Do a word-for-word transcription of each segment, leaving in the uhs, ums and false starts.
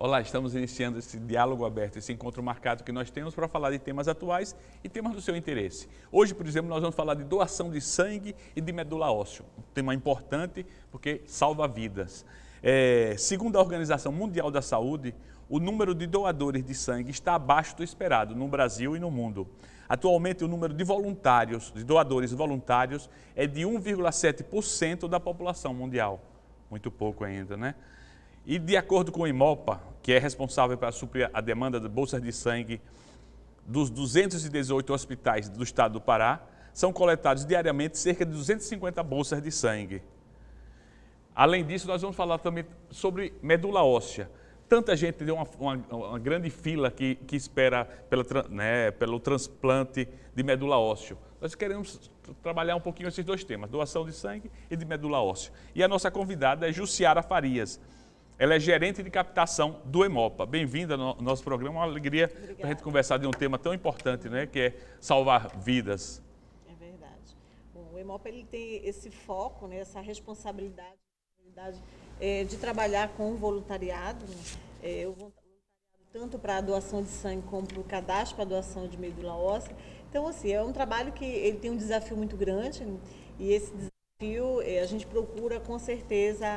Olá, estamos iniciando esse diálogo aberto, esse encontro marcado que nós temos para falar de temas atuais e temas do seu interesse. Hoje, por exemplo, nós vamos falar de doação de sangue e de medula óssea, um tema importante porque salva vidas. É, segundo a Organização Mundial da Saúde, o número de doadores de sangue está abaixo do esperado no Brasil e no mundo. Atualmente, o número de voluntários, de doadores voluntários, é de um vírgula sete por cento da população mundial. Muito pouco ainda, né? E de acordo com o IMOPA, que é responsável para suprir a demanda de bolsas de sangue dos duzentos e dezoito hospitais do estado do Pará, são coletados diariamente cerca de duzentas e cinquenta bolsas de sangue. Além disso, nós vamos falar também sobre medula óssea. Tanta gente tem uma, uma, uma grande fila que, que espera pela, né, pelo transplante de medula óssea. Nós queremos trabalhar um pouquinho esses dois temas, doação de sangue e de medula óssea. E a nossa convidada é Jussiara Farias. Ela é gerente de captação do IMOPA. Bem-vinda ao nosso programa, uma alegria para a gente conversar de um tema tão importante, né, que é salvar vidas. É verdade. Bom, o IMOPA ele tem esse foco, né, essa responsabilidade, é, de trabalhar com o voluntariado, né, é, o voluntariado tanto para a doação de sangue como para o cadastro para a doação de medula óssea. Então, assim, é um trabalho que ele tem um desafio muito grande, né, e esse desafio é, a gente procura, com certeza,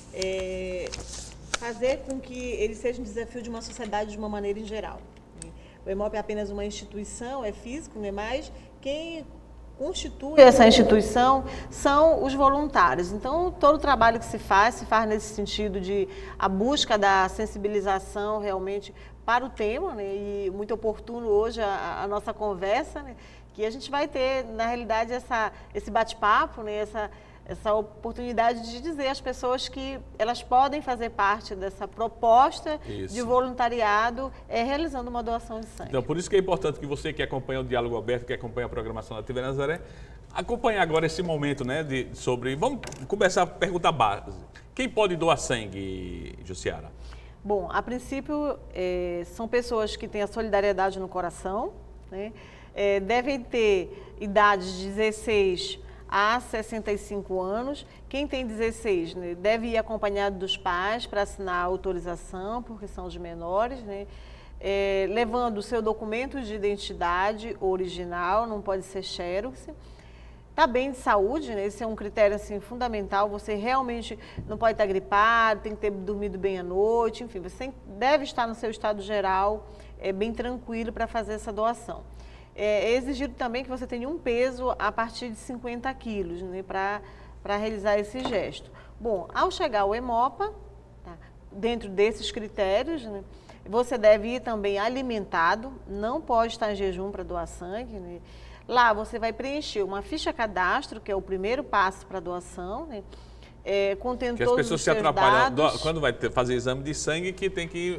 é, fazer com que ele seja um desafio de uma sociedade de uma maneira em geral. O IMOPA é apenas uma instituição, é físico, né? Mas quem constitui essa instituição são os voluntários. Então, todo o trabalho que se faz, se faz nesse sentido de a busca da sensibilização realmente para o tema, né? E muito oportuno hoje a, a nossa conversa, né? Que a gente vai ter, na realidade, essa, esse bate-papo, né? Essa essa oportunidade de dizer às pessoas que elas podem fazer parte dessa proposta Isso. de voluntariado é, realizando uma doação de sangue. Então, por isso que é importante que você que acompanha o Diálogo Aberto, que acompanha a programação da T V Nazaré, acompanhe agora esse momento, né, de, sobre... Vamos começar a pergunta base. Quem pode doar sangue, Jussiara? Bom, a princípio, é, são pessoas que têm a solidariedade no coração, né, é, devem ter idade de dezesseis a sessenta e cinco anos. Quem tem dezesseis, né, deve ir acompanhado dos pais para assinar a autorização, porque são os menores, né, é, levando o seu documento de identidade original, não pode ser xerox. Está bem de saúde, né, esse é um critério assim, fundamental, você realmente não pode estar gripado, tem que ter dormido bem à noite, enfim, você deve estar no seu estado geral, é, bem tranquilo para fazer essa doação. É exigido também que você tenha um peso a partir de cinquenta quilos, né, para realizar esse gesto. Bom, ao chegar ao IMOPA, tá, dentro desses critérios, né, você deve ir também alimentado, não pode estar em jejum para doar sangue, né. Lá você vai preencher uma ficha cadastro, que é o primeiro passo para a doação, né, é, contendo que todos as pessoas os se seus atrapalham dados. Quando vai ter, fazer exame de sangue, que tem que ir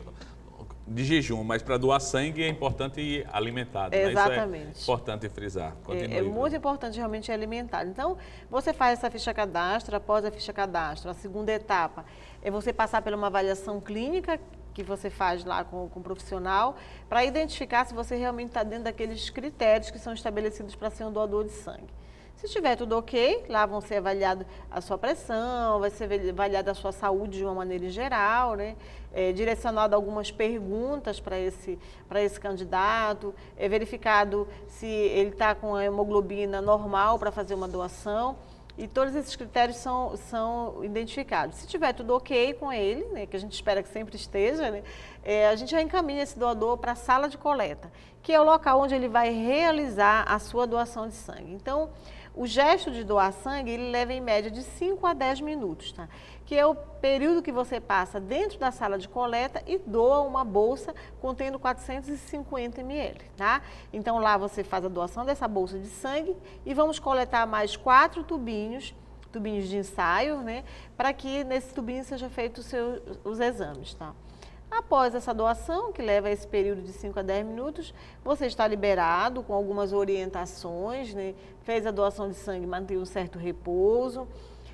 de jejum, mas para doar sangue é importante ir alimentado. Exatamente. Né? Isso é importante frisar. É, é muito importante realmente ir alimentado. Então, você faz essa ficha cadastro, após a ficha cadastro, a segunda etapa é você passar por uma avaliação clínica que você faz lá com, com o profissional, para identificar se você realmente está dentro daqueles critérios que são estabelecidos para ser um doador de sangue. Se estiver tudo ok, lá vão ser avaliado a sua pressão, vai ser avaliada a sua saúde de uma maneira em geral, né? É, direcionado algumas perguntas para esse, para esse candidato, é verificado se ele está com a hemoglobina normal para fazer uma doação, e todos esses critérios são, são identificados. Se tiver tudo ok com ele, né, que a gente espera que sempre esteja, né, é, a gente já encaminha esse doador para a sala de coleta, que é o local onde ele vai realizar a sua doação de sangue. Então, o gesto de doar sangue, ele leva em média de cinco a dez minutos, tá? Que é o período que você passa dentro da sala de coleta e doa uma bolsa contendo quatrocentos e cinquenta mililitros, tá? Então, lá você faz a doação dessa bolsa de sangue e vamos coletar mais quatro tubinhos, tubinhos de ensaio, né? Para que nesse tubinho seja feito os, seus, os exames, tá? Após essa doação, que leva esse período de cinco a dez minutos, você está liberado com algumas orientações, né? Fez a doação de sangue, mantém um certo repouso.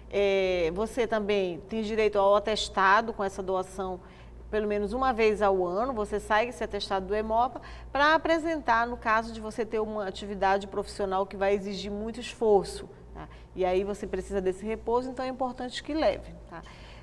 É, você também tem direito ao atestado com essa doação pelo menos uma vez ao ano, você sai esse atestado do IMOPA para apresentar no caso de você ter uma atividade profissional que vai exigir muito esforço, tá? E aí você precisa desse repouso, então é importante que leve, tá?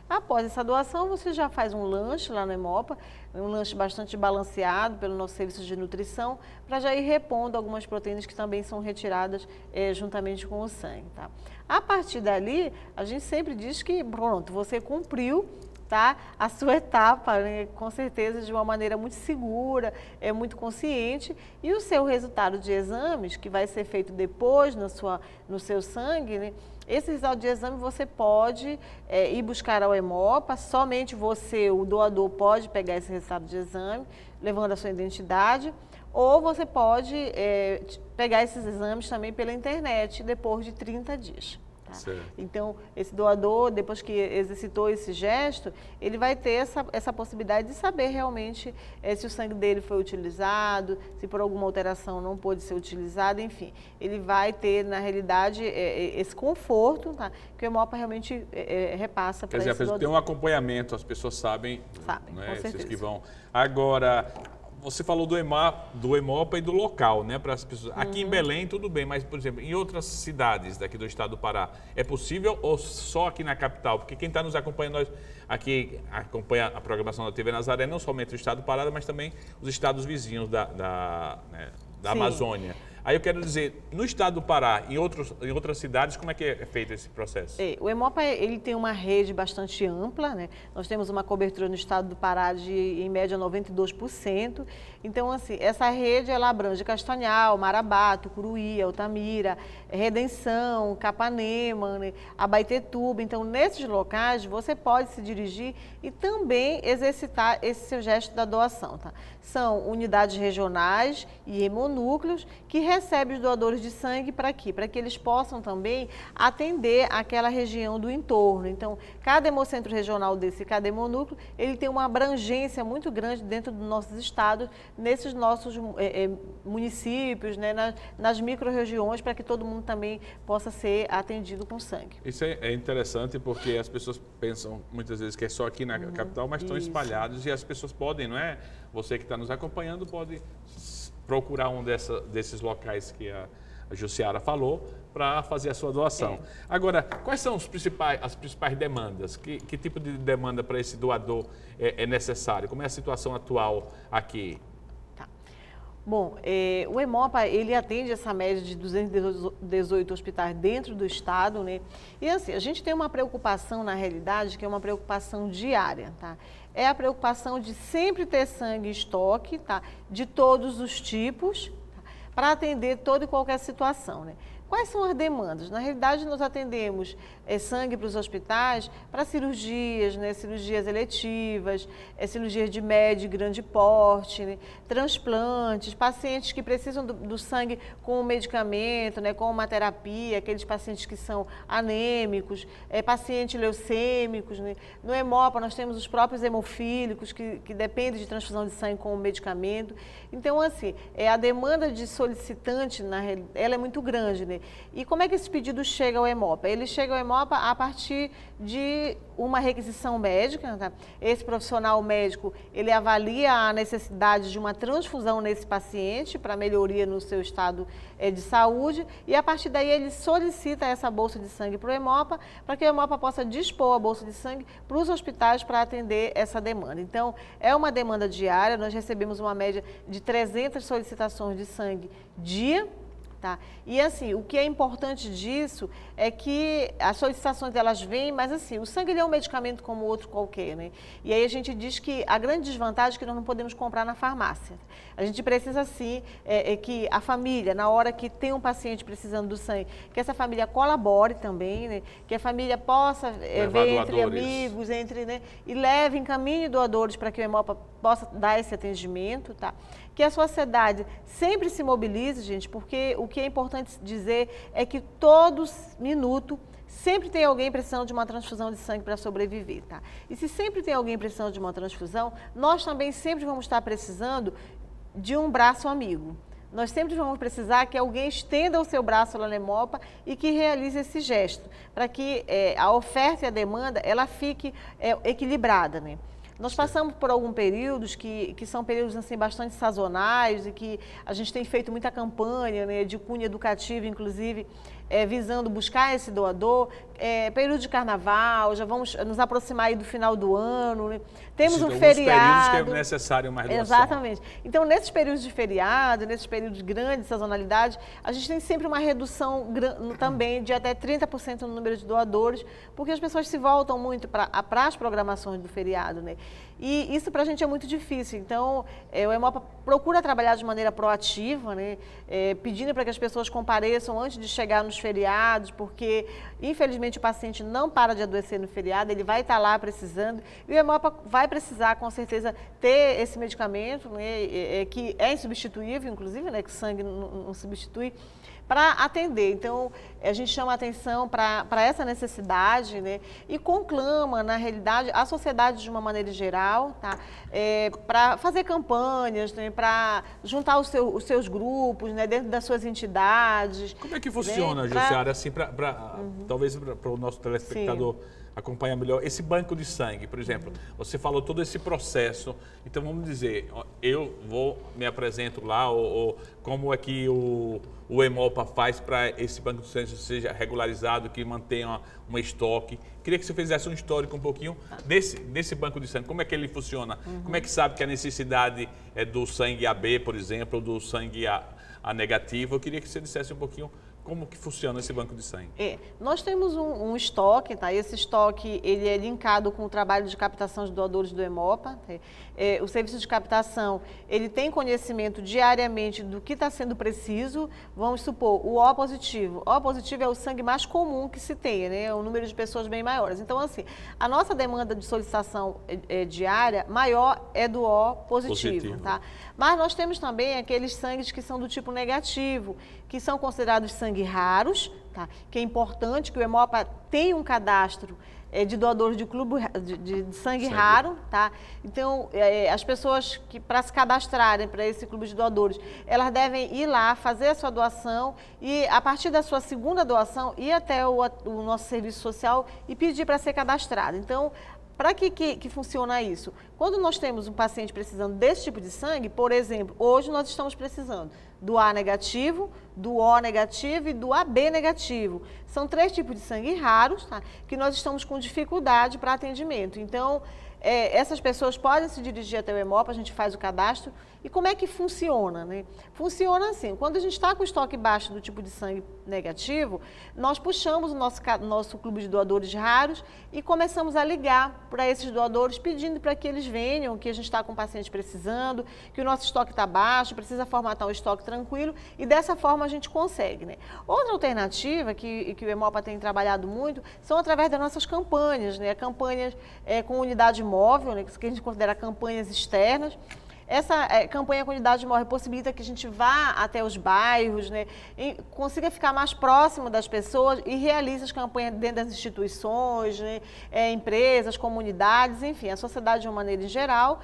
Após essa doação, você já faz um lanche lá no Hemopa, um lanche bastante balanceado pelo nosso serviço de nutrição, para já ir repondo algumas proteínas que também são retiradas é, juntamente com o sangue. Tá? A partir dali, a gente sempre diz que, pronto, você cumpriu, tá, a sua etapa, né, com certeza de uma maneira muito segura, é muito consciente, e o seu resultado de exames, que vai ser feito depois na sua, no seu sangue, né, esse resultado de exame você pode é, ir buscar ao Hemopa, somente você, o doador, pode pegar esse resultado de exame, levando a sua identidade, ou você pode é, pegar esses exames também pela internet, depois de trinta dias. Tá? Então, esse doador, depois que exercitou esse gesto, ele vai ter essa, essa possibilidade de saber realmente é, se o sangue dele foi utilizado, se por alguma alteração não pôde ser utilizado, enfim. Ele vai ter, na realidade, é, esse conforto, tá? Que o Hemopa realmente é, é, repassa para esse doador. Quer dizer, tem um acompanhamento, as pessoas sabem, sabem, né, com certeza. Esses que vão. Agora, você falou do, Ema, do Hemopa e do local, né, para as pessoas. Aqui uhum. em Belém, tudo bem, mas, por exemplo, em outras cidades daqui do estado do Pará, é possível ou só aqui na capital? Porque quem está nos acompanhando, nós aqui acompanha a programação da T V Nazaré, não somente o estado do Pará, mas também os estados vizinhos da, da, né, da Amazônia. Aí eu quero dizer, no estado do Pará, em, outros, em outras cidades, como é que é feito esse processo? É, o Hemopa ele tem uma rede bastante ampla, né? Nós temos uma cobertura no estado do Pará de, em média, noventa e dois por cento. Então, assim, essa rede ela abrange Castanhal, Marabá, Tucuruí, Altamira, Redenção, Capanema, né? Abaetetuba. Então, nesses locais, você pode se dirigir e também exercitar esse seu gesto da doação, tá? São unidades regionais e hemonúcleos que recebem os doadores de sangue para quê? Para que eles possam também atender aquela região do entorno. Então, cada hemocentro regional desse, cada hemonúcleo, ele tem uma abrangência muito grande dentro dos nossos estados, nesses nossos é, é, municípios, né, nas, nas micro-regiões, para que todo mundo também possa ser atendido com sangue. Isso é, é interessante porque as pessoas pensam muitas vezes que é só aqui na uhum, capital, mas estão espalhados e as pessoas podem, não é? Você que está nos acompanhando pode procurar um dessa, desses locais que a, a Jussiara falou para fazer a sua doação. É. Agora, quais são os principais, as principais demandas? Que, que tipo de demanda para esse doador é, é necessário? Como é a situação atual aqui? Tá. Bom, é, o Hemopa, ele atende essa média de duzentos e dezoito hospitais dentro do estado, né? E assim, a gente tem uma preocupação, na realidade, que é uma preocupação diária, tá? É a preocupação de sempre ter sangue em estoque, tá? De todos os tipos, tá? Para atender toda e qualquer situação, né? Quais são as demandas? Na realidade, nós atendemos é, sangue para os hospitais para cirurgias, né, cirurgias eletivas, é, cirurgias de médio e grande porte, né, transplantes, pacientes que precisam do, do sangue com medicamento, né, com uma terapia, aqueles pacientes que são anêmicos, é, pacientes leucêmicos. Né. No Hemopa, nós temos os próprios hemofílicos que, que dependem de transfusão de sangue com medicamento. Então, assim, é, a demanda de solicitante, na, ela é muito grande, né? E como é que esse pedido chega ao Hemopa? Ele chega ao Hemopa a partir de uma requisição médica, tá? Esse profissional médico, ele avalia a necessidade de uma transfusão nesse paciente para melhoria no seu estado é, de saúde e a partir daí ele solicita essa bolsa de sangue para o Hemopa, para que o Hemopa possa dispor a bolsa de sangue para os hospitais para atender essa demanda. Então, é uma demanda diária, nós recebemos uma média de trezentas solicitações de sangue dia. Tá? E assim, o que é importante disso é que as solicitações elas vêm, mas assim, o sangue ele é um medicamento como outro qualquer, né? E aí a gente diz que a grande desvantagem é que nós não podemos comprar na farmácia. A gente precisa sim, é, é que a família, na hora que tem um paciente precisando do sangue, que essa família colabore também, né? Que a família possa é, ver entre amigos, entre, né? E leve, encaminhe doadores para que o Hemopa possa dar esse atendimento, tá? Que a sociedade sempre se mobilize, gente, porque o que é importante dizer é que todo minuto sempre tem alguém precisando de uma transfusão de sangue para sobreviver, tá? E se sempre tem alguém precisando de uma transfusão, nós também sempre vamos estar precisando de um braço amigo. Nós sempre vamos precisar que alguém estenda o seu braço lá na Hemopa e que realize esse gesto, para que é, a oferta e a demanda ela fique é, equilibrada, né? Nós passamos por alguns períodos que, que são períodos assim, bastante sazonais e que a gente tem feito muita campanha, né, de cunho educativo, inclusive, é, visando buscar esse doador. É, período de carnaval, já vamos nos aproximar aí do final do ano, né? Temos um feriado. Períodos que é necessário mais doação. Exatamente. Então, nesses períodos de feriado, nesses períodos grandes de sazonalidade, a gente tem sempre uma redução também de até trinta por cento no número de doadores, porque as pessoas se voltam muito para as programações do feriado, né? E isso para a gente é muito difícil. Então, é, o Hemopa procura trabalhar de maneira proativa, né? É, pedindo para que as pessoas compareçam antes de chegar nos feriados, porque, infelizmente, o paciente não para de adoecer no feriado, ele vai estar lá precisando, e o Hemopa vai precisar, com certeza, ter esse medicamento, né? É, é, que é insubstituível, inclusive, né? Que o sangue não, não substitui, para atender. Então, a gente chama a atenção para essa necessidade, né? E conclama, na realidade, a sociedade de uma maneira geral, tá? É, para fazer campanhas, né? Para juntar os, seu, os seus grupos, né? Dentro das suas entidades. Como é que funciona, né? Jussiara, assim, pra, pra, uhum. talvez para o nosso telespectador Sim. acompanhar melhor, esse banco de sangue, por exemplo, uhum. você falou todo esse processo, então vamos dizer, eu vou, me apresento lá, ou, ou como é que o, o Hemopa faz para esse banco de sangue seja regularizado, que mantenha um estoque. Queria que você fizesse um histórico um pouquinho desse, desse banco de sangue, como é que ele funciona, uhum. como é que sabe que a necessidade é do sangue A B, por exemplo, ou do sangue A, A negativo. Eu queria que você dissesse um pouquinho como que funciona esse banco de sangue. É, nós temos um, um estoque, tá? Esse estoque ele é linkado com o trabalho de captação de doadores do Hemopa. Tá? É, o serviço de captação, ele tem conhecimento diariamente do que está sendo preciso. Vamos supor, o O positivo. O positivo é o sangue mais comum que se tem, né? É um número de pessoas bem maiores. Então, assim, a nossa demanda de solicitação é, é, diária maior é do O positivo, positivo. Tá? Mas nós temos também aqueles sangues que são do tipo negativo, que são considerados sangue raros, tá? Que é importante que o Hemopa tenha um cadastro é, de doadores de clube de, de, de sangue, sangue raro, tá? Então, é, as pessoas que para se cadastrarem para esse clube de doadores, elas devem ir lá, fazer a sua doação e, a partir da sua segunda doação, ir até o, o nosso serviço social e pedir para ser cadastrado. Então, para que, que, que funciona isso? Quando nós temos um paciente precisando desse tipo de sangue, por exemplo, hoje nós estamos precisando do A negativo, do O negativo e do A B negativo. São três tipos de sangue raros, tá? Que nós estamos com dificuldade para atendimento. Então, é, essas pessoas podem se dirigir até o Hemopa, a gente faz o cadastro. E como é que funciona, né? Funciona assim, quando a gente está com o estoque baixo do tipo de sangue negativo, nós puxamos o nosso, nosso clube de doadores raros e começamos a ligar para esses doadores, pedindo para que eles venham, que a gente está com o paciente precisando, que o nosso estoque está baixo, precisa formatar um estoque tranquilo, e dessa forma a gente consegue, né? Outra alternativa que, que o Hemopa tem trabalhado muito são através das nossas campanhas, né? Campanhas é, com unidade móvel, né? Que a gente considera campanhas externas. Essa é, campanha com unidade móvel possibilita que a gente vá até os bairros, né, e consiga ficar mais próximo das pessoas e realize as campanhas dentro das instituições, né, é, empresas, comunidades, enfim, a sociedade de uma maneira em geral,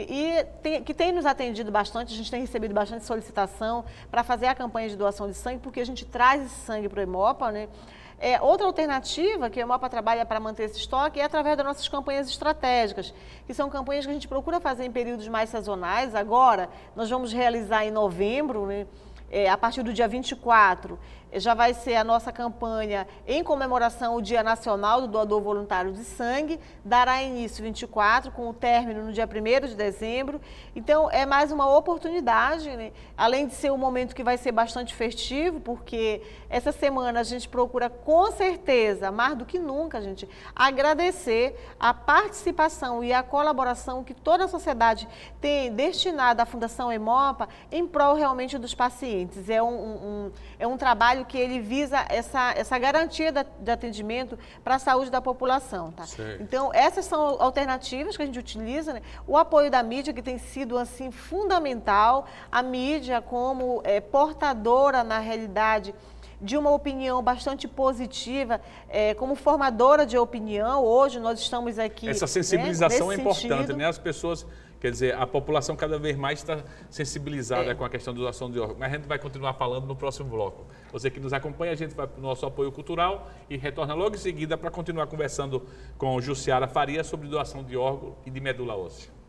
e tem, que tem nos atendido bastante, a gente tem recebido bastante solicitação para fazer a campanha de doação de sangue, porque a gente traz esse sangue para o Hemopa, né? É, outra alternativa que o Hemopa trabalha para manter esse estoque é através das nossas campanhas estratégicas, que são campanhas que a gente procura fazer em períodos mais sazonais. Agora, nós vamos realizar em novembro, né? É, a partir do dia vinte e quatro, já vai ser a nossa campanha em comemoração ao Dia Nacional do Doador Voluntário de Sangue, dará início vinte e quatro, com o término no dia primeiro de dezembro. Então, é mais uma oportunidade, né? Além de ser um momento que vai ser bastante festivo, porque essa semana a gente procura, com certeza, mais do que nunca, gente, agradecer a participação e a colaboração que toda a sociedade tem destinada à Fundação Hemopa em prol realmente dos pacientes. É um, um, é um trabalho que ele visa essa, essa garantia da, de atendimento para a saúde da população. Tá? Então, essas são alternativas que a gente utiliza, né? O apoio da mídia, que tem sido assim, fundamental, a mídia como é, portadora, na realidade, de uma opinião bastante positiva, é, como formadora de opinião. Hoje nós estamos aqui... Essa sensibilização, né, é importante, sentido. né? As pessoas... Quer dizer, a população cada vez mais está sensibilizada é. com a questão da doação de órgãos. Mas a gente vai continuar falando no próximo bloco. Você que nos acompanha, a gente vai para o nosso apoio cultural e retorna logo em seguida para continuar conversando com Jussiara Faria sobre doação de órgão e de medula óssea.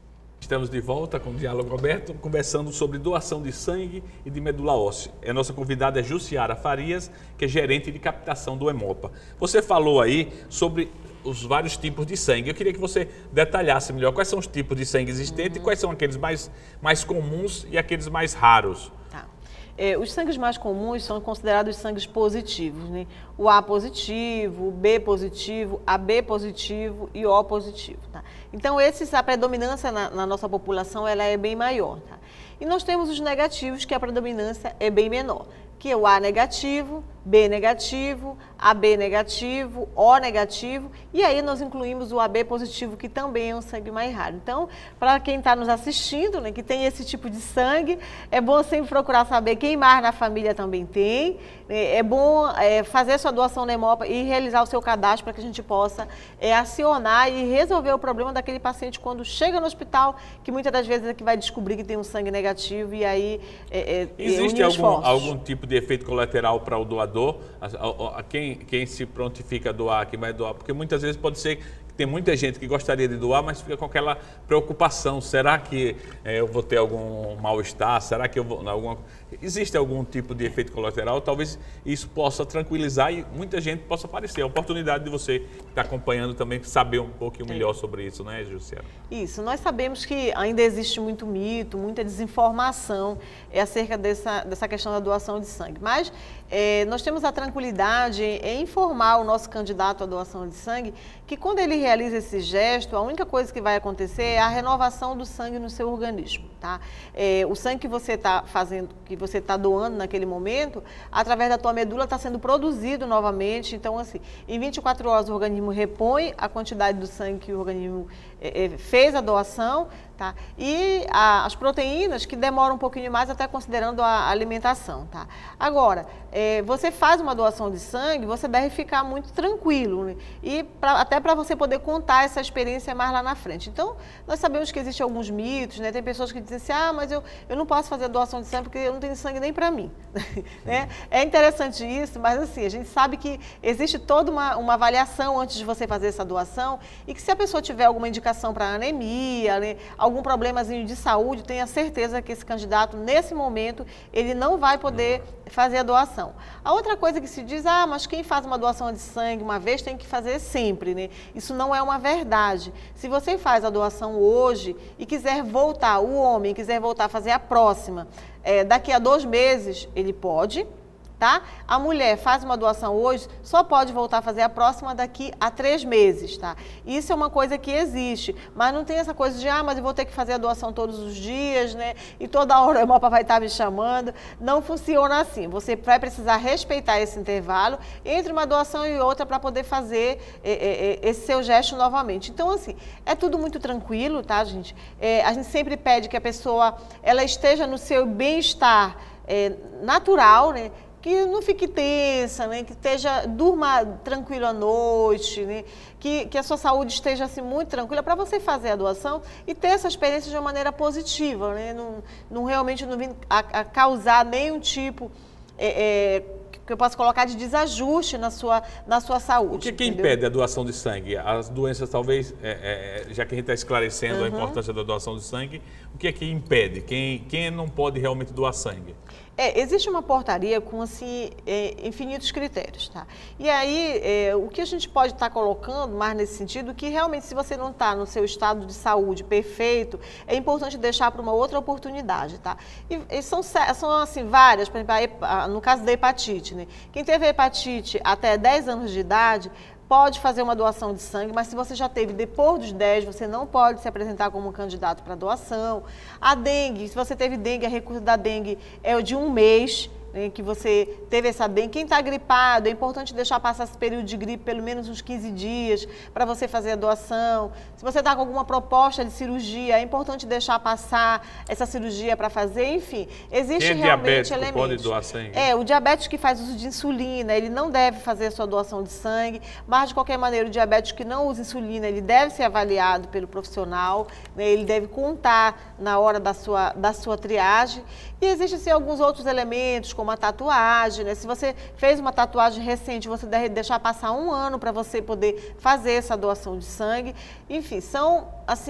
Estamos de volta com o Diálogo Aberto, conversando sobre doação de sangue e de medula óssea. A nossa convidada é Jussiara Farias, que é gerente de captação do Hemopa. Você falou aí sobre os vários tipos de sangue. Eu queria que você detalhasse melhor quais são os tipos de sangue existentes, uhum. e quais são aqueles mais, mais comuns e aqueles mais raros. Tá. É, os sangues mais comuns são considerados sangues positivos, né? O A positivo, o B positivo, A B positivo e O positivo. Tá? Então, esses, a predominância na, na nossa população ela é bem maior. Tá? E nós temos os negativos, que a predominância é bem menor, que é o A negativo, B negativo, A B negativo, O negativo, e aí nós incluímos o A B positivo, que também é um sangue mais raro. Então, para quem está nos assistindo, né, que tem esse tipo de sangue, é bom sempre procurar saber quem mais na família também tem. É bom é, fazer sua doação na Hemopa e realizar o seu cadastro para que a gente possa é, acionar e resolver o problema daquele paciente quando chega no hospital, que muitas das vezes é que vai descobrir que tem um sangue negativo e aí é, é, existe algum, algum tipo de efeito colateral para o doador? A, a, a quem, quem se prontifica a doar, quem vai doar, porque muitas vezes pode ser que tem muita gente que gostaria de doar, mas fica com aquela preocupação, será que é, eu vou ter algum mal-estar, será que eu vou... Alguma, existe algum tipo de efeito colateral? Talvez isso possa tranquilizar e muita gente possa aparecer. A oportunidade de você que está acompanhando também saber um pouquinho melhor sobre isso, né, Jussiara? Isso, nós sabemos que ainda existe muito mito, muita desinformação é, acerca dessa, dessa questão da doação de sangue, mas é, nós temos a tranquilidade em informar o nosso candidato à doação de sangue que quando ele realiza esse gesto, a única coisa que vai acontecer é a renovação do sangue no seu organismo, tá? É, o sangue que você está fazendo, que você está doando naquele momento, através da tua medula está sendo produzido novamente, então assim, em vinte e quatro horas o organismo repõe a quantidade do sangue que o organismo é, fez a doação, tá? E a, as proteínas que demoram um pouquinho mais, até considerando a alimentação, tá? Agora, é, você faz uma doação de sangue, você deve ficar muito tranquilo, né? E pra, até para você poder contar essa experiência mais lá na frente. Então, nós sabemos que existem alguns mitos, né? Tem pessoas que dizem assim, ah, mas eu, eu não posso fazer a doação de sangue porque eu não tenho sangue nem para mim, né? É interessante isso, mas assim, a gente sabe que existe toda uma, uma avaliação antes de você fazer essa doação e que se a pessoa tiver alguma indicação para anemia, né? Algum problemazinho de saúde, tenha certeza que esse candidato, nesse momento, ele não vai poder fazer a doação. A outra coisa que se diz, ah, mas quem faz uma doação de sangue uma vez tem que fazer sempre, né? Isso não é uma verdade. Se você faz a doação hoje e quiser voltar, o homem quiser voltar a fazer a próxima, é, daqui a dois meses, ele pode, tá? A mulher faz uma doação hoje, só pode voltar a fazer a próxima daqui a três meses, tá? Isso é uma coisa que existe, mas não tem essa coisa de, ah, mas eu vou ter que fazer a doação todos os dias, né? E toda hora a Hemopa vai estar me chamando. Não funciona assim. Você vai precisar respeitar esse intervalo entre uma doação e outra para poder fazer é, é, esse seu gesto novamente. Então, assim, é tudo muito tranquilo, tá, gente? É, a gente sempre pede que a pessoa, ela esteja no seu bem-estar é, natural, né? Que não fique tensa, né? Que esteja, durma tranquilo à noite, né? que, que a sua saúde esteja assim, muito tranquila para você fazer a doação e ter essa experiência de uma maneira positiva, né? Não, não realmente não vir a, a causar nenhum tipo é, é, que eu possa colocar de desajuste na sua, na sua saúde. O que, que impede a doação de sangue? As doenças talvez, é, é, já que a gente está esclarecendo uhum. a importância da doação de sangue, o que é que impede? Quem, quem não pode realmente doar sangue? É, existe uma portaria com assim, é, infinitos critérios, tá? E aí, é, o que a gente pode estar tá colocando mais nesse sentido, que realmente se você não está no seu estado de saúde perfeito, é importante deixar para uma outra oportunidade, tá? E, e são, são assim, várias, por exemplo, a, no caso da hepatite, né? Quem teve hepatite até dez anos de idade, pode fazer uma doação de sangue, mas se você já teve depois dos dez, você não pode se apresentar como candidato para doação. A dengue, se você teve dengue, a recurso da dengue é o de um mês, né, que você teve essa dengue. Quem está gripado, é importante deixar passar esse período de gripe pelo menos uns quinze dias para você fazer a doação. Se você está com alguma proposta de cirurgia, é importante deixar passar essa cirurgia para fazer. Enfim, existe Quem é realmente diabético elementos. Pode doar sangue? É, o diabético que faz uso de insulina, ele não deve fazer a sua doação de sangue, mas de qualquer maneira o diabético que não usa insulina, ele deve ser avaliado pelo profissional, né, ele deve contar na hora da sua, da sua triagem. E existem assim, alguns outros elementos, como a tatuagem, né? Se você fez uma tatuagem recente, você deve deixar passar um ano para você poder fazer essa doação de sangue. Enfim, são assim,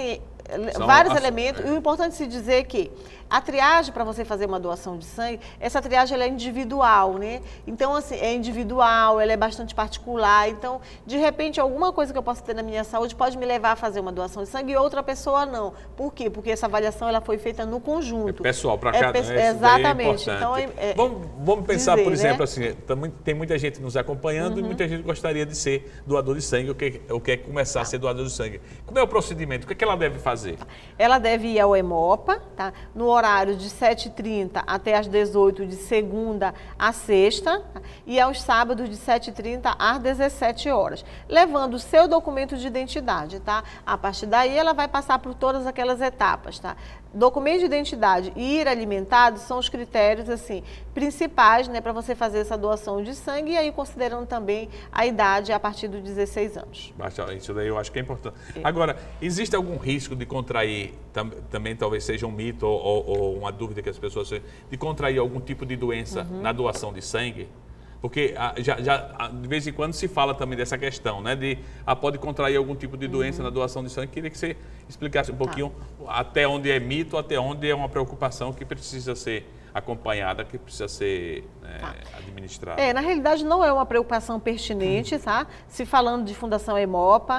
São vários as... elementos. E o importante é se dizer que a triagem para você fazer uma doação de sangue, essa triagem ela é individual, né? Então, assim, é individual, ela é bastante particular. Então, de repente, alguma coisa que eu possa ter na minha saúde pode me levar a fazer uma doação de sangue e outra pessoa não. Por quê? Porque essa avaliação ela foi feita no conjunto. É pessoal, para é cada... Pe é exatamente. É então, é, é, vamos, vamos pensar, dizer, por exemplo, né? assim, tem muita gente nos acompanhando uhum. e muita gente gostaria de ser doador de sangue, ou quer, ou quer começar ah. a ser doador de sangue. Como é o procedimento? O que, é que ela deve fazer? Ela deve ir ao Hemopa, tá? No horário de sete e trinta até às dezoito, de segunda a sexta, tá? E aos sábados de sete e trinta às dezessete horas, levando o seu documento de identidade, tá? A partir daí ela vai passar por todas aquelas etapas, tá? Documento de identidade e ir alimentado são os critérios assim principais, né, para você fazer essa doação de sangue, e aí considerando também a idade a partir dos dezesseis anos. Isso daí eu acho que é importante. É. Agora, existe algum risco de contrair, tam, também talvez seja um mito ou, ou, ou uma dúvida que as pessoas têm, de contrair algum tipo de doença uhum. na doação de sangue? Porque já, já, de vez em quando se fala também dessa questão, né? De ah, pode contrair algum tipo de doença uhum. na doação de sangue. Queria que você explicasse um pouquinho tá. até onde é mito, até onde é uma preocupação que precisa ser acompanhada, que precisa ser é, tá. administrada. É, na realidade não é uma preocupação pertinente, tá? Se falando de Fundação Hemopa,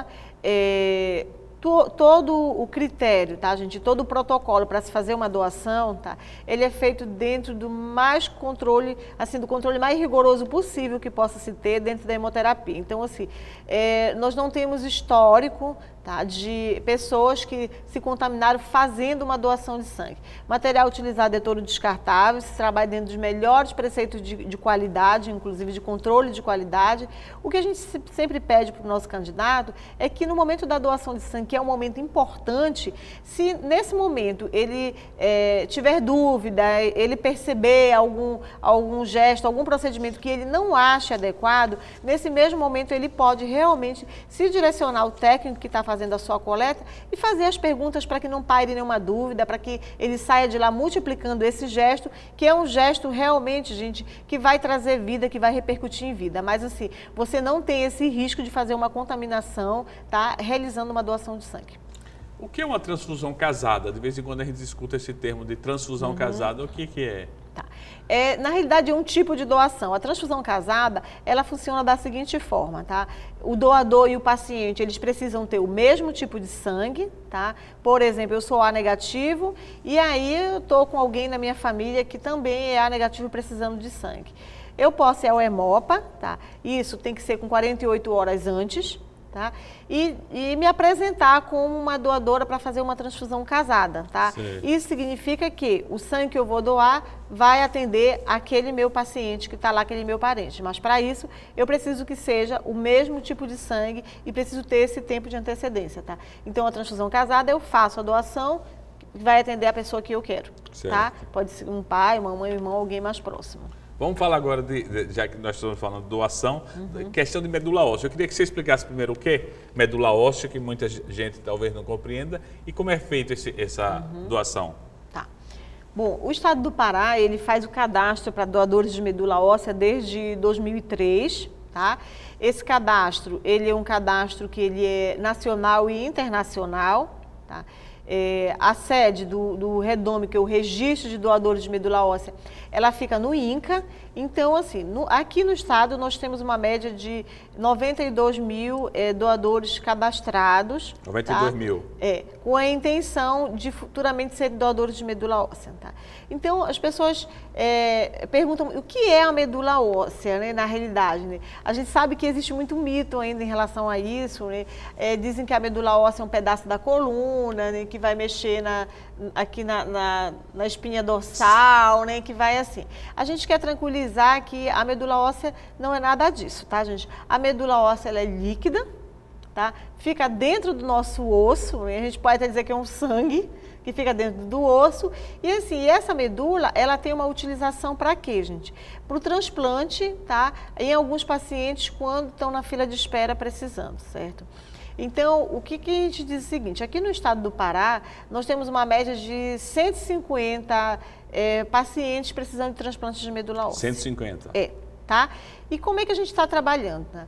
é... todo o critério, tá, gente? Todo o protocolo para se fazer uma doação, tá? Ele é feito dentro do mais controle, assim, do controle mais rigoroso possível que possa se ter dentro da hemoterapia. Então, assim, é, nós não temos histórico, tá, de pessoas que se contaminaram fazendo uma doação de sangue. O material utilizado é todo descartável, se trabalha dentro dos melhores preceitos de, de qualidade, inclusive de controle de qualidade. O que a gente sempre pede para o nosso candidato é que no momento da doação de sangue, que é um momento importante, se nesse momento ele é, tiver dúvida, ele perceber algum, algum gesto, algum procedimento que ele não ache adequado, nesse mesmo momento ele pode realmente se direcionar ao técnico que está fazendo a sua coleta e fazer as perguntas para que não paire nenhuma dúvida, para que ele saia de lá multiplicando esse gesto, que é um gesto realmente, gente, que vai trazer vida, que vai repercutir em vida. Mas assim, você não tem esse risco de fazer uma contaminação, tá, realizando uma doação de sangue. O que é uma transfusão casada? De vez em quando a gente escuta esse termo de transfusão uhum. casada. O que, que é? Tá. É, na realidade, é um tipo de doação. A transfusão casada, ela funciona da seguinte forma, tá? O doador e o paciente, eles precisam ter o mesmo tipo de sangue, tá? Por exemplo, eu sou A negativo e aí eu estou com alguém na minha família que também é A negativo precisando de sangue. Eu posso ir ao Hemopa, tá? Isso tem que ser com quarenta e oito horas antes, tá? E, e me apresentar como uma doadora para fazer uma transfusão casada, tá? Sim. Isso significa que o sangue que eu vou doar vai atender aquele meu paciente que está lá, aquele meu parente. Mas para isso, eu preciso que seja o mesmo tipo de sangue e preciso ter esse tempo de antecedência, tá? Então, a transfusão casada, eu faço a doação, vai atender a pessoa que eu quero, certo. Tá? Pode ser um pai, uma mãe, um irmão, alguém mais próximo. Vamos falar agora, de, de, já que nós estamos falando de doação, uhum. questão de medula óssea. Eu queria que você explicasse primeiro o que é medula óssea, que muita gente talvez não compreenda, e como é feita essa uhum. doação. Tá. Bom, o Estado do Pará, ele faz o cadastro para doadores de medula óssea desde dois mil e três, tá? Esse cadastro, ele é um cadastro que ele é nacional e internacional, tá? É, a sede do, do REDOME, que é o Registro de Doadores de Medula Óssea, ela fica no INCA. Então, assim, no, aqui no estado nós temos uma média de noventa e dois mil é, doadores cadastrados. noventa e dois tá? mil? É, com a intenção de futuramente serem doadores de medula óssea. Tá? Então, as pessoas é, perguntam o que é a medula óssea, né, na realidade. Né? A gente sabe que existe muito mito ainda em relação a isso. Né? É, dizem que a medula óssea é um pedaço da coluna, né, que vai mexer na, aqui na, na, na espinha dorsal, né, que vai assim. A gente quer tranquilizar que a medula óssea não é nada disso, tá, gente? A medula óssea ela é líquida, tá? Fica dentro do nosso osso, né? A gente pode até dizer que é um sangue que fica dentro do osso. E assim, essa medula, ela tem uma utilização para quê, gente? Para o transplante, tá? Em alguns pacientes quando estão na fila de espera precisando, certo? Então, o que, que a gente diz é o seguinte, aqui no estado do Pará, nós temos uma média de cento e cinquenta é, pacientes precisando de transplante de medula óssea. cento e cinquenta? É, tá? E como é que a gente está trabalhando? Né?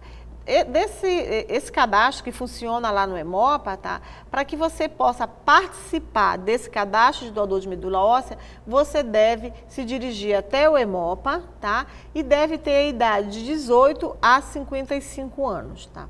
desse, esse cadastro que funciona lá no Hemopa, tá? Para que você possa participar desse cadastro de doador de medula óssea, você deve se dirigir até o Hemopa, tá? E deve ter a idade de dezoito a cinquenta e cinco anos, tá?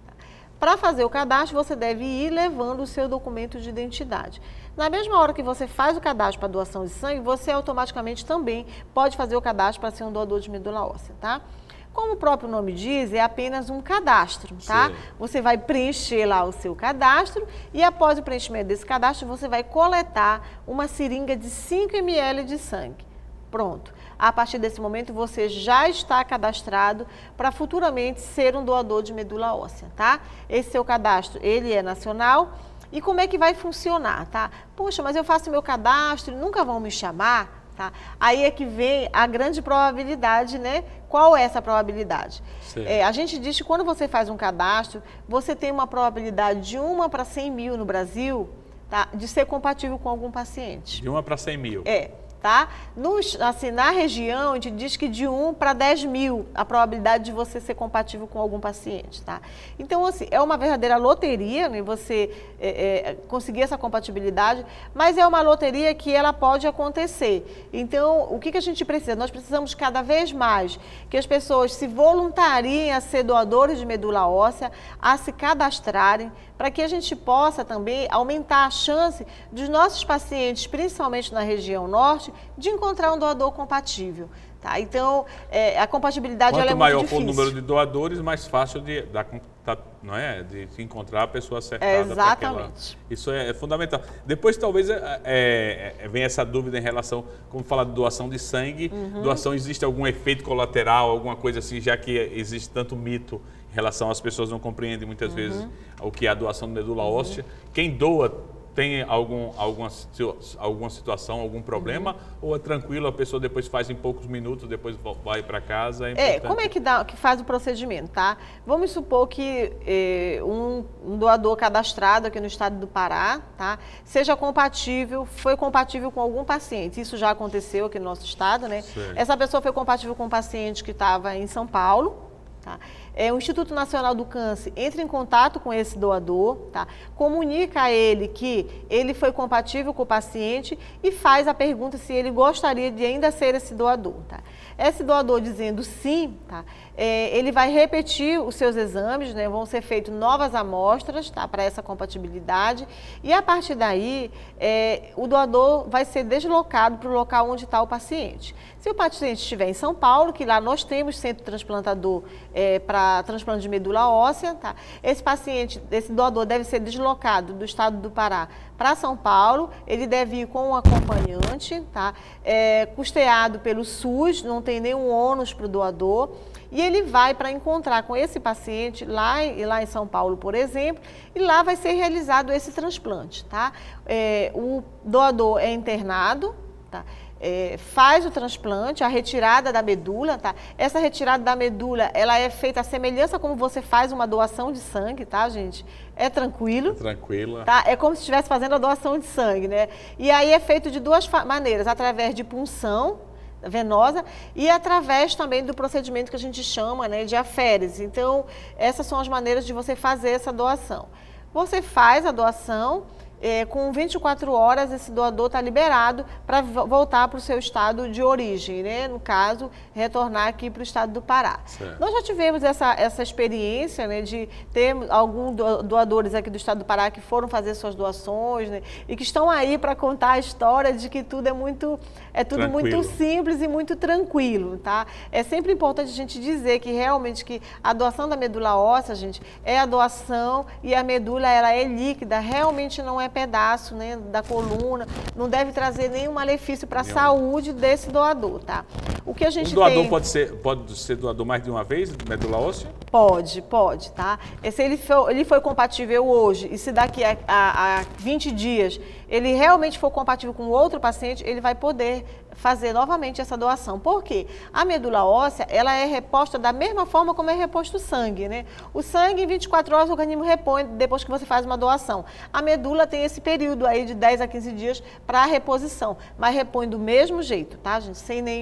Para fazer o cadastro, você deve ir levando o seu documento de identidade. Na mesma hora que você faz o cadastro para doação de sangue, você automaticamente também pode fazer o cadastro para ser um doador de medula óssea, tá? Como o próprio nome diz, é apenas um cadastro, tá? Sim. Você vai preencher lá o seu cadastro e após o preenchimento desse cadastro, você vai coletar uma seringa de cinco mililitros de sangue. Pronto. A partir desse momento, você já está cadastrado para futuramente ser um doador de medula óssea, tá? Esse seu cadastro, ele é nacional. E como é que vai funcionar, tá? Poxa, mas eu faço meu cadastro e nunca vão me chamar, tá? Aí é que vem a grande probabilidade, né? Qual é essa probabilidade? É, a gente diz que quando você faz um cadastro, você tem uma probabilidade de uma para cem mil no Brasil, tá? De ser compatível com algum paciente. De uma para cem mil? É. Tá? No, assim, na região, a gente diz que de um para dez mil a probabilidade de você ser compatível com algum paciente. Tá? Então, assim, é uma verdadeira loteria, né, você é, é, conseguir essa compatibilidade, mas é uma loteria que ela pode acontecer. Então, o que, que a gente precisa? Nós precisamos cada vez mais que as pessoas se voluntariem a ser doadores de medula óssea, a se cadastrarem, para que a gente possa também aumentar a chance dos nossos pacientes, principalmente na região norte, de encontrar um doador compatível. Tá? Então, é, a compatibilidade ela é muito difícil. Quanto maior for o número de doadores, mais fácil de, da, não é? de encontrar a pessoa acertada. É, exatamente. Aquela... Isso é, é fundamental. Depois, talvez, é, é, é, venha essa dúvida em relação, como falar de doação de sangue. Uhum. Doação, existe algum efeito colateral, alguma coisa assim, já que existe tanto mito em relação às pessoas não compreendem muitas uhum. vezes o que é a doação de medula uhum. óssea. Quem doa tem algum, alguma, alguma situação, algum problema, uhum. ou é tranquilo, a pessoa depois faz em poucos minutos, depois vai para casa? É, é, como é que, dá, que faz o procedimento, tá? Vamos supor que eh, um, um doador cadastrado aqui no estado do Pará, tá? Seja compatível, foi compatível com algum paciente, isso já aconteceu aqui no nosso estado, né? Sim. Essa pessoa foi compatível com um paciente que estava em São Paulo, tá? É, o Instituto Nacional do Câncer entra em contato com esse doador, tá? Comunica a ele que ele foi compatível com o paciente e faz a pergunta se ele gostaria de ainda ser esse doador. Tá? Esse doador dizendo sim, tá? É, ele vai repetir os seus exames, né? Vão ser feitas novas amostras, tá? Para essa compatibilidade e a partir daí é, o doador vai ser deslocado para o local onde está o paciente. Se o paciente estiver em São Paulo, que lá nós temos centro transplantador é, para transplante de medula óssea, tá? Esse paciente, esse doador deve ser deslocado do estado do Pará para São Paulo, ele deve ir com um acompanhante, tá? É, custeado pelo SUS, não tem nenhum ônus para o doador, e ele vai para encontrar com esse paciente lá, lá em São Paulo, por exemplo, e lá vai ser realizado esse transplante, tá? É, o doador é internado, tá? É, faz o transplante, a retirada da medula, tá? Essa retirada da medula, ela é feita à semelhança como você faz uma doação de sangue, tá, gente? É tranquilo. É tranquila. Tá? É como se estivesse fazendo a doação de sangue, né? E aí é feito de duas maneiras, através de punção venosa e através também do procedimento que a gente chama, né, de aférese. Então, essas são as maneiras de você fazer essa doação. Você faz a doação. É, com vinte e quatro horas, esse doador está liberado para voltar para o seu estado de origem, né? No caso, retornar aqui para o estado do Pará. Certo. Nós já tivemos essa, essa experiência, né, de ter alguns doadores aqui do estado do Pará que foram fazer suas doações, né, e que estão aí para contar a história de que tudo é muito, é tudo muito simples e muito tranquilo, tá? É sempre importante a gente dizer que realmente que a doação da medula óssea, gente, é a doação e a medula ela é líquida, realmente não é pedaço, né, da coluna, não deve trazer nenhum malefício para a saúde desse doador, tá? O que a gente o doador tem... pode ser, pode ser doador mais de uma vez, medula óssea? Pode, pode, tá? E se ele foi, ele foi compatível hoje e se daqui a, a, a vinte dias ele realmente for compatível com outro paciente, ele vai poder fazer novamente essa doação. Por quê? A medula óssea, ela é reposta da mesma forma como é reposto o sangue, né? O sangue, em vinte e quatro horas, o organismo repõe depois que você faz uma doação. A medula tem esse período aí de dez a quinze dias para a reposição, mas repõe do mesmo jeito, tá, gente? Sem nenhuma,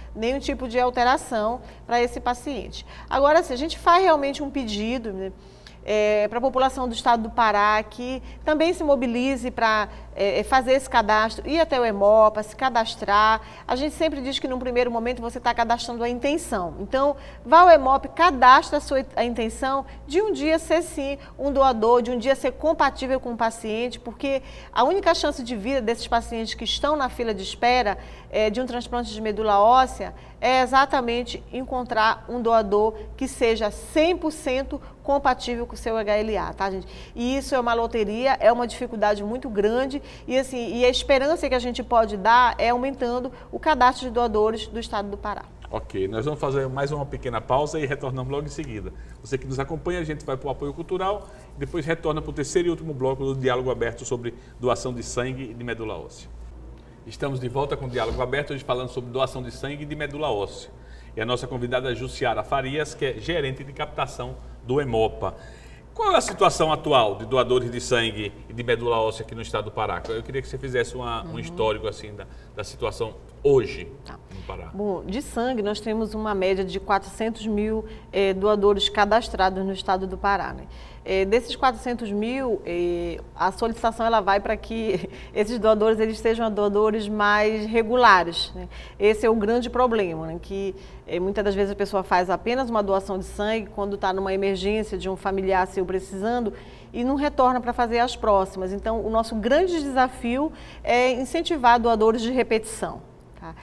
nenhum tipo de alteração para esse paciente. Agora, se a gente faz realmente um pedido, né, É, para a população do estado do Pará, que também se mobilize para é, fazer esse cadastro, ir até o Hemopa, se cadastrar. A gente sempre diz que num primeiro momento você está cadastrando a intenção. Então, vá ao Hemop, cadastre a sua a intenção de um dia ser sim um doador, de um dia ser compatível com o paciente, porque a única chance de vida desses pacientes que estão na fila de espera é, de um transplante de medula óssea é exatamente encontrar um doador que seja cem por cento compatível com o seu H L A, tá, gente? E isso é uma loteria, é uma dificuldade muito grande e, assim, e a esperança que a gente pode dar é aumentando o cadastro de doadores do estado do Pará. Ok, nós vamos fazer mais uma pequena pausa e retornamos logo em seguida. Você que nos acompanha, a gente vai para o apoio cultural e depois retorna para o terceiro e último bloco do Diálogo Aberto sobre doação de sangue e de medula óssea. Estamos de volta com o Diálogo Aberto, hoje falando sobre doação de sangue e de medula óssea. E a nossa convidada é Jussiara Farias, que é gerente de captação do Hemopa. Qual é a situação atual de doadores de sangue e de medula óssea aqui no estado do Pará? Eu queria que você fizesse uma, uhum. um histórico assim da, da situação hoje tá. no Pará. Bom, de sangue nós temos uma média de quatrocentos mil eh, doadores cadastrados no estado do Pará, né? É, desses quatrocentos mil, é, a solicitação ela vai para que esses doadores eles sejam doadores mais regulares, né? Esse é o grande problema, né? Que é, muitas das vezes a pessoa faz apenas uma doação de sangue quando está numa emergência de um familiar seu precisando e não retorna para fazer as próximas. Então, o nosso grande desafio é incentivar doadores de repetição, tá?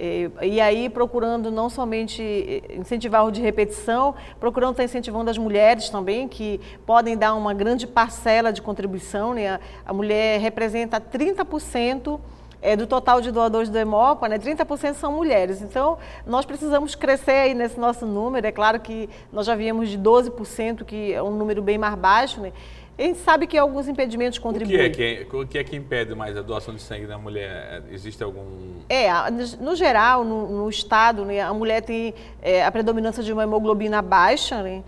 E aí procurando não somente incentivar o de repetição, procurando estar incentivando as mulheres também, que podem dar uma grande parcela de contribuição, né? A mulher representa trinta por cento é, do total de doadores do Hemopa, né? trinta por cento são mulheres. Então, nós precisamos crescer aí nesse nosso número. É claro que nós já viemos de doze por cento, que é um número bem mais baixo, né? A gente sabe que alguns impedimentos contribuem. O que é que, o que, é que impede mais a doação de sangue da mulher? Existe algum... É, no geral, no, no estado, né, a mulher tem é, a predominância de uma hemoglobina baixa, né?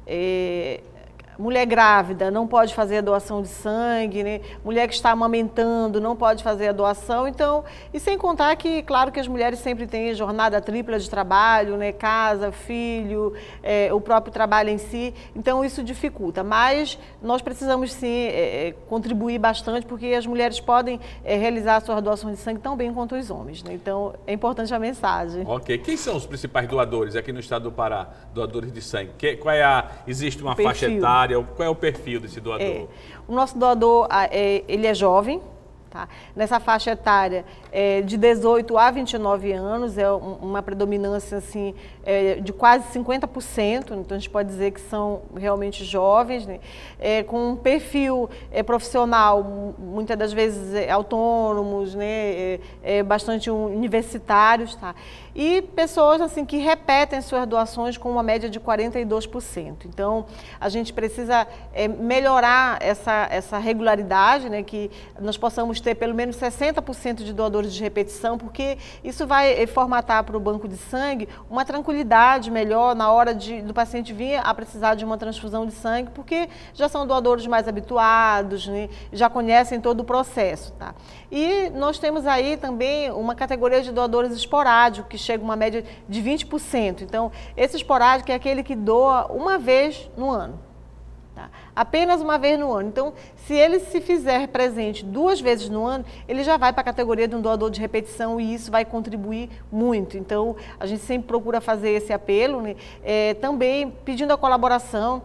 É, mulher grávida não pode fazer a doação de sangue, né? Mulher que está amamentando não pode fazer a doação. Então, e sem contar que, claro que as mulheres sempre têm jornada tripla de trabalho, né? Casa, filho, é, o próprio trabalho em si. Então, isso dificulta. Mas nós precisamos, sim, é, contribuir bastante, porque as mulheres podem é, realizar a sua doação de sangue tão bem quanto os homens, né? Então, é importante a mensagem. Ok. Quem são os principais doadores aqui no estado do Pará, doadores de sangue? Que, qual é a... Existe uma faixa etária? Qual é o perfil desse doador? É, o nosso doador, é, ele é jovem, tá? Nessa faixa etária é, de dezoito a vinte e nove anos, é uma predominância assim, é, de quase cinquenta por cento, então a gente pode dizer que são realmente jovens, né? É, com um perfil é, profissional, muitas das vezes é, autônomos, né? É, é, bastante universitários, tá? E pessoas assim que repetem suas doações com uma média de quarenta e dois por cento. Então, a gente precisa é, melhorar essa, essa regularidade, né? Que nós possamos ter pelo menos sessenta por cento de doadores de repetição, porque isso vai formatar para o banco de sangue uma tranquilidade melhor na hora de, do paciente vir a precisar de uma transfusão de sangue, porque já são doadores mais habituados, né? Já conhecem todo o processo, tá? E nós temos aí também uma categoria de doadores esporádicos, que chega a uma média de vinte por cento. Então, esse esporádico é aquele que doa uma vez no ano. Tá? Apenas uma vez no ano. Então, se ele se fizer presente duas vezes no ano, ele já vai para a categoria de um doador de repetição e isso vai contribuir muito. Então, a gente sempre procura fazer esse apelo, né? É, também pedindo a colaboração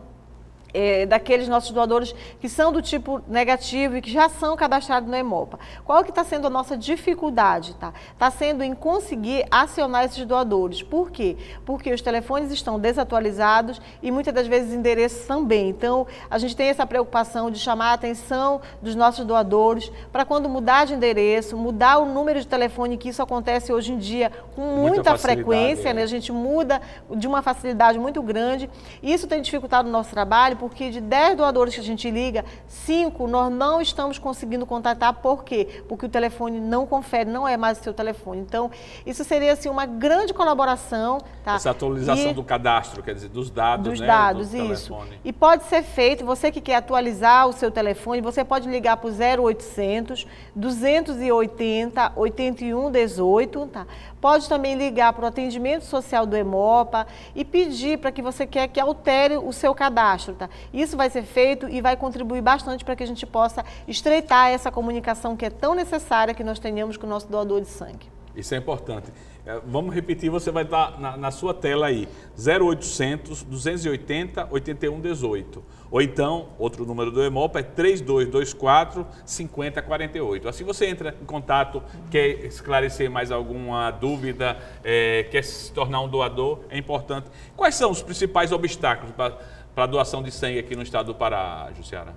É, daqueles nossos doadores que são do tipo negativo e que já são cadastrados no Hemopa. Qual que está sendo a nossa dificuldade? Tá? Está sendo em conseguir acionar esses doadores. Por quê? Porque os telefones estão desatualizados e muitas das vezes endereços também. Então, a gente tem essa preocupação de chamar a atenção dos nossos doadores para quando mudar de endereço, mudar o número de telefone, que isso acontece hoje em dia com muita, muita frequência, né? A gente muda de uma facilidade muito grande. Isso tem dificultado o nosso trabalho, detalhe, porque de dez doadores que a gente liga, cinco nós não estamos conseguindo contatar. Por quê? Porque o telefone não confere, não é mais o seu telefone. Então, isso seria assim, uma grande colaboração. Tá? Essa atualização e, do cadastro, quer dizer, dos dados, dos né? dados, do isso. telefone. E pode ser feito, você que quer atualizar o seu telefone, você pode ligar para o zero oitocentos, duzentos e oitenta, oitenta e um dezoito, tá? Pode também ligar para o atendimento social do Hemopa e pedir para que você quer que altere o seu cadastro, tá? Isso vai ser feito e vai contribuir bastante para que a gente possa estreitar essa comunicação que é tão necessária que nós tenhamos com o nosso doador de sangue. Isso é importante. Vamos repetir, você vai estar na, na sua tela aí, zero oitocentos, duzentos e oitenta, oitenta e um dezoito. Ou então, outro número do Hemopa é três dois dois quatro, cinco zero quatro oito. Assim você entra em contato, quer esclarecer mais alguma dúvida, é, quer se tornar um doador, é importante. Quais são os principais obstáculos para a doação de sangue aqui no estado do Pará, Jussiara?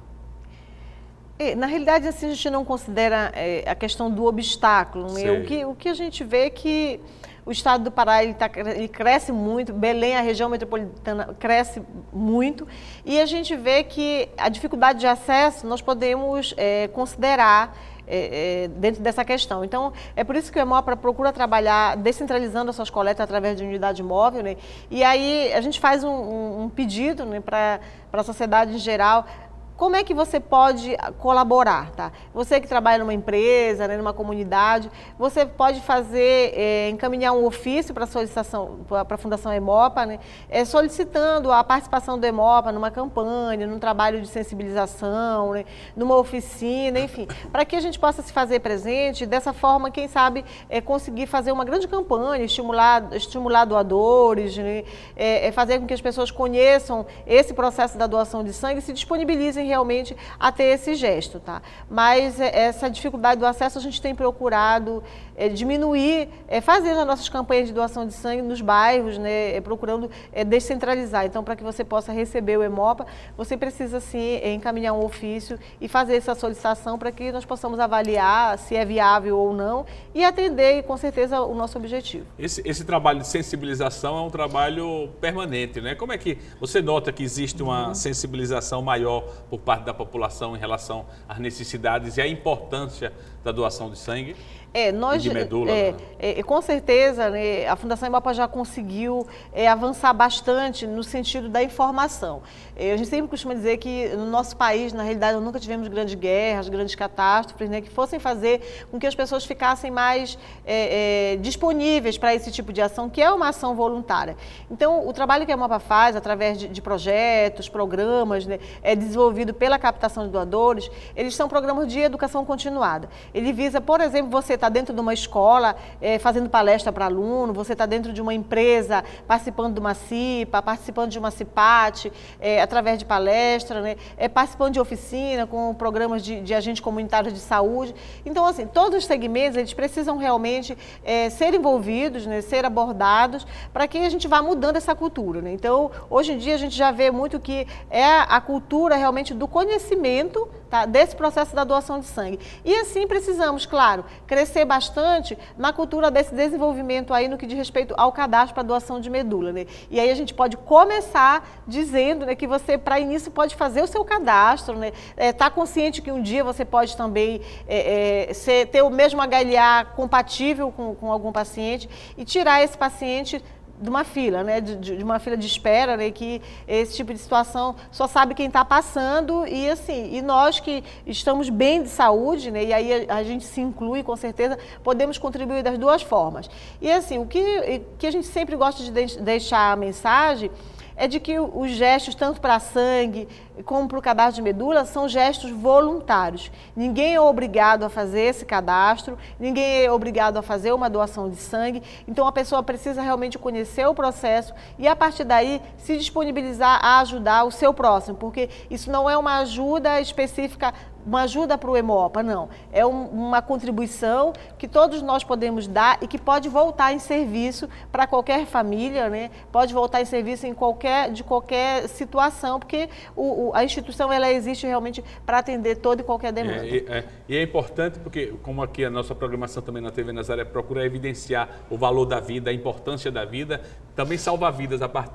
Na realidade, assim, a gente não considera é, a questão do obstáculo. Né? O, que, o que a gente vê é que o estado do Pará ele, tá, ele cresce muito, Belém, a região metropolitana, cresce muito, e a gente vê que a dificuldade de acesso nós podemos é, considerar é, é, dentro dessa questão. Então, é por isso que o Hemopa procura trabalhar descentralizando essas coletas através de unidade móvel, né? E aí a gente faz um, um, um pedido, né, para a sociedade em geral. Como é que você pode colaborar, tá? Você que trabalha numa empresa, né, numa comunidade, você pode fazer, é, encaminhar um ofício para a solicitação, para a Fundação Hemopa, né, é, solicitando a participação do Hemopa numa campanha, num trabalho de sensibilização, né, numa oficina, enfim, para que a gente possa se fazer presente, dessa forma, quem sabe, é, conseguir fazer uma grande campanha, estimular, estimular doadores, né, é, é fazer com que as pessoas conheçam esse processo da doação de sangue e se disponibilizem realmente a ter esse gesto, tá? Mas é, essa dificuldade do acesso a gente tem procurado é, diminuir, é, fazendo as nossas campanhas de doação de sangue nos bairros, né, é, procurando é, descentralizar. Então, para que você possa receber o Hemopa, você precisa sim é, encaminhar um ofício e fazer essa solicitação para que nós possamos avaliar se é viável ou não e atender, com certeza, o nosso objetivo. Esse, esse trabalho de sensibilização é um trabalho permanente, né? Como é que você nota que existe uma uhum. sensibilização maior por parte da população em relação às necessidades e à importância da doação de sangue? É, nós, de medula, é, né? é, com certeza, né, a Fundação Hemopa já conseguiu é, avançar bastante no sentido da informação. É, a gente sempre costuma dizer que no nosso país, na realidade, nunca tivemos grandes guerras, grandes catástrofes, né, que fossem fazer com que as pessoas ficassem mais é, é, disponíveis para esse tipo de ação, que é uma ação voluntária. Então, o trabalho que a Hemopa faz, através de, de projetos, programas, né, é desenvolvido pela captação de doadores, eles são programas de educação continuada. Ele visa, por exemplo, você está dentro de uma escola é, fazendo palestra para aluno, você está dentro de uma empresa participando de uma CIPA, participando de uma CIPAT, é, através de palestra, né, é, participando de oficina com programas de, de agentes comunitários de saúde. Então, assim, todos os segmentos, eles precisam realmente é, ser envolvidos, né, ser abordados, para que a gente vá mudando essa cultura. Né? Então, hoje em dia, a gente já vê muito que é a cultura realmente do conhecimento, tá, desse processo da doação de sangue. E assim precisamos, claro, crescer bastante na cultura desse desenvolvimento aí no que diz respeito ao cadastro para doação de medula, né? E aí a gente pode começar dizendo, né, que você, para início, pode fazer o seu cadastro, né? É, tá consciente que um dia você pode também é, é, ser, ter o mesmo H L A compatível com, com algum paciente e tirar esse paciente de uma fila, né, de, de uma fila de espera, né, que esse tipo de situação só sabe quem está passando e assim, e nós que estamos bem de saúde, né, e aí a, a gente se inclui, com certeza, podemos contribuir das duas formas. E assim, o que, que a gente sempre gosta de deixar a mensagem é de que os gestos, tanto para sangue como para o cadastro de medula, são gestos voluntários. Ninguém é obrigado a fazer esse cadastro, ninguém é obrigado a fazer uma doação de sangue, então a pessoa precisa realmente conhecer o processo e, a partir daí, se disponibilizar a ajudar o seu próximo, porque isso não é uma ajuda específica, uma ajuda para o Hemopa, não. É um, uma contribuição que todos nós podemos dar e que pode voltar em serviço para qualquer família, né? Pode voltar em serviço em qualquer, de qualquer situação, porque o, o, a instituição ela existe realmente para atender toda e qualquer demanda. É, é, e é importante porque, como aqui a nossa programação também na T V Nazaré procura evidenciar o valor da vida, a importância da vida, também salva vidas a partir